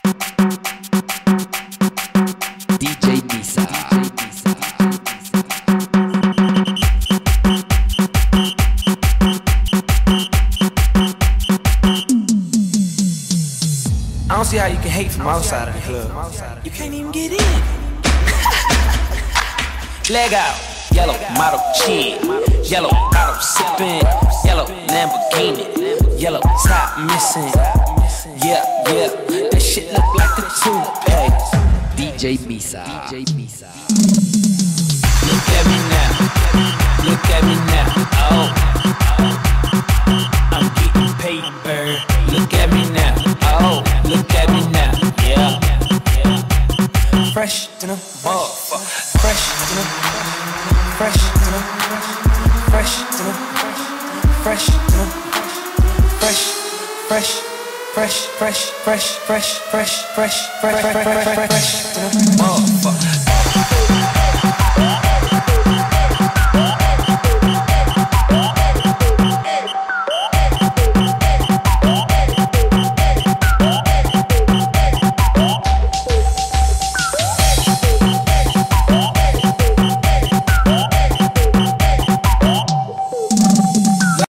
DJ Misa. I don't see how you can hate from outside of the club. You can't even get in. Leg out, yellow model chin, yellow bottle sipping, yellow Lamborghini, yellow top missing. Yeah, yeah, that shit look like the tulip. Hey, DJ Misa. look at me now, look at me now. Oh, I'm getting paper. Look at me now. Oh, look at me now. Yeah, fresh to the motherfucker. Fresh to the, fresh to the, fresh to the, fresh to the, fresh, fresh, fresh, fresh, fresh, fresh, fresh, fresh, fresh, fresh, fresh, fresh to the motherfucker.